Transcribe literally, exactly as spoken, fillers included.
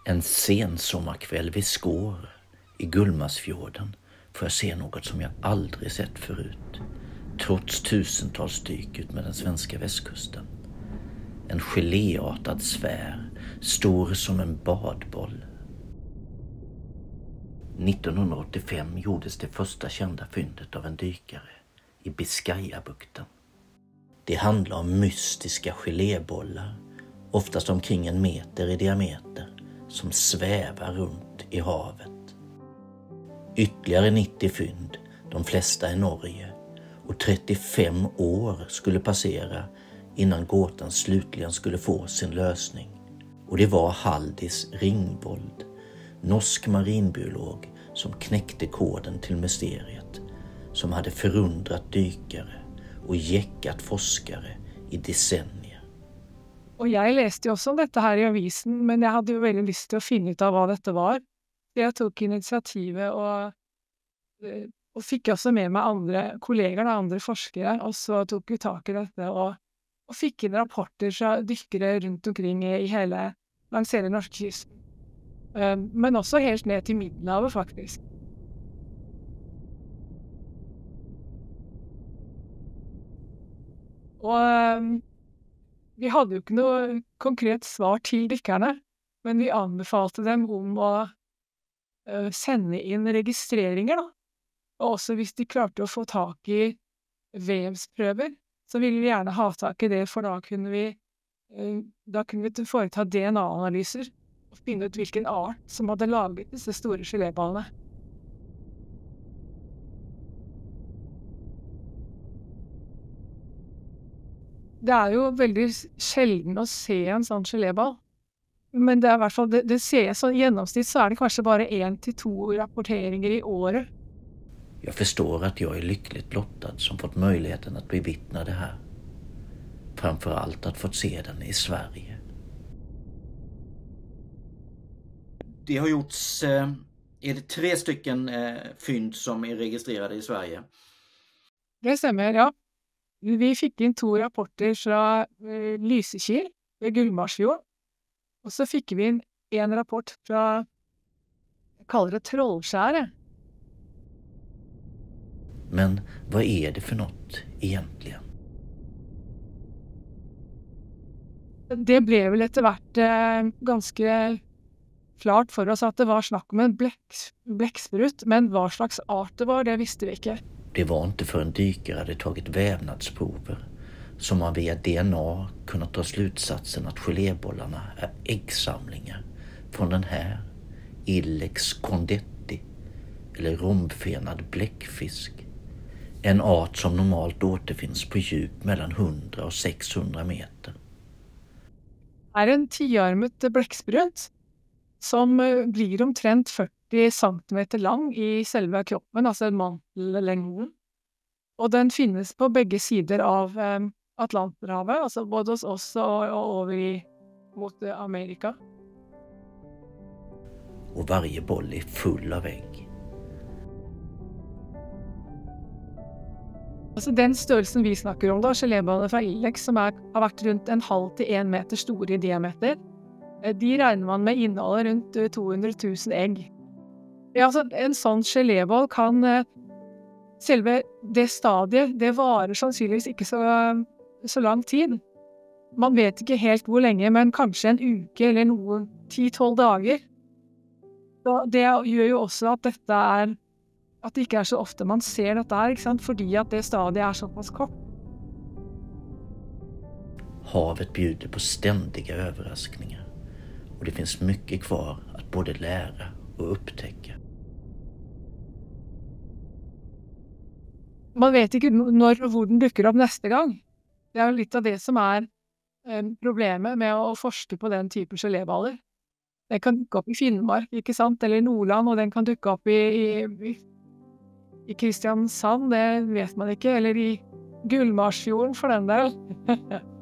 En sen sommarkväll vid Skår i Gullmarsfjorden får jag se något som jag aldrig sett förut, trots tusentals dyk ut med den svenska västkusten. En geléartad sfär, stor som en badboll. nittonhundraåttiofem gjordes det första kända fyndet av en dykare i Biscayabukten. Det handlar om mystiska gelébollar, oftast omkring en meter i diameter, som svävar runt i havet. Ytterligare nittio fynd, de flesta i Norge, och trettiofem år skulle passera innan gåtan slutligen skulle få sin lösning. Och det var Haldis Ringbold, norsk marinbiolog, som knäckte koden till mysteriet, som hade förundrat dykare och jäckat forskare i decennier. Og jeg leste jo også om dette her i avisen, men jeg hadde jo veldig lyst til å finne ut av hva dette var. Så jeg tok initiativet og, eh, og fikk også med meg andre kolleger, da, andre forskere, og så tok vi tak i dette og, og fikk inn rapporter fra dykkere rundt omkring i, i hele, langs hele norskekysten. Eh, Men også helt ned til Middelhavet, faktisk. Og eh, vi hadde jo ikke noe konkret svar til dykkerne, men vi anbefalte dem om å eh, sende inn registreringer, da. Og også hvis de klarte å få tak i vevsprøver, så ville vi gjerne ha tak i det, for da kunne vi, eh, da kunne vi foreta D N A-analyser og finne ut hvilken art som hadde laget disse store geléballene. Det er jo veldig sjelden å se en sånn geléball, men det er i hvert fall, det, det ser så i gjennomsnitt så er det kanskje bare en til to rapporteringer i året. Jag förstår att jag är lyckligt lottad som fått möjligheten att bevittna det här. Framförallt att få se den i Sverige. Det har gjorts, eh, är det tre stycken eh, fynd som är registrerade i Sverige? Det stemmer, ja. Vi fikk inn to rapporter fra eh, Lysekil ved Gullmarsfjord, og så fikk vi inn en rapport fra, jeg kaller det Trollskjæret. Men vad är det för något egentligen? Det ble vel etter hvert eh, ganske klart for oss at det var snakk om en blekk, blekksprut, men hva slags art det var, det visste vi ikke. Det var inte för en dykare hade tagit vävnadsprover som man via D N A kunnat ta slutsatsen att gelébollarna är äggsamlingar från den här Ilex condetti eller romfenad bläckfisk. En art som normalt återfinns på djup mellan hundra och sexhundra meter. Det er en tiarmet blekksprut som eh, blir omtrent førti centimeter lang i selve kroppen, altså mantellengden. Og den finnes på begge sider av eh, Atlanterhavet, altså både hos oss og, og over i, mot eh, Amerika. Och varje boll är full av ägg. Altså den størrelsen vi snakker om da, geléballer fra Ilex, som er, har vært rundt en halv til en meter store i diameter, eh, de regner man med inneholder rundt eh, to hundre tusen egg. Ja, altså en sånn geléball kan, eh, selve det stadiet, det varer sannsynligvis ikke så, så lang tid. Man vet ikke helt hvor lenge, men kanskje en uke eller noen ti-tolv dager. Så det gjør jo også at dette er, at det ikke er så ofte man ser dette her, ikke sant? Fordi at det stadiet er såpass kort. Havet bjuder på ständiga överraskningar och det finns mycket kvar att både lära och upptäcka. Man vet ikke når og hvor den dukker opp neste gang. Det er jo litt av det som er eh, problemet med å forske på den type geléballer. Den kan dukke opp i Finnmark, ikke sant, eller i Nordland, og den kan dukke opp i, i, i Kristiansand, det vet man ikke, eller i Gullmarsfjorden for den del.